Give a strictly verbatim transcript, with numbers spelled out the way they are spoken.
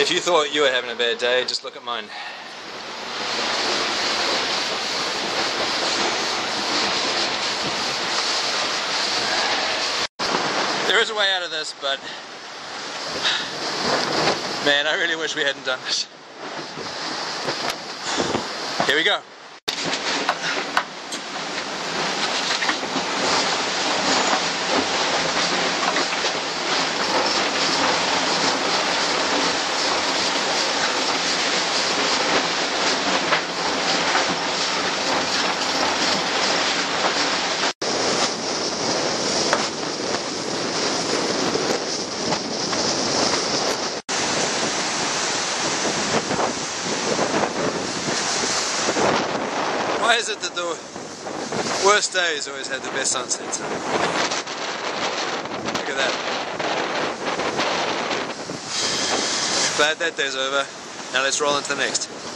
If you thought you were having a bad day, just look at mine. There is a way out of this, but man, I really wish we hadn't done this. Here we go. Why is it that the worst days always have the best sunsets? Look at that. Glad that day's over. Now let's roll into the next.